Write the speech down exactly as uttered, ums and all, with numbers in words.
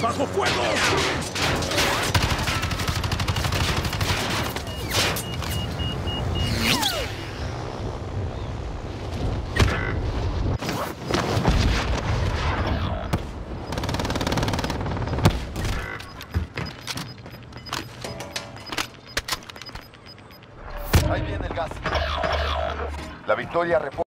¡Bajo fuego! Ahí viene el gas. La victoria reporta.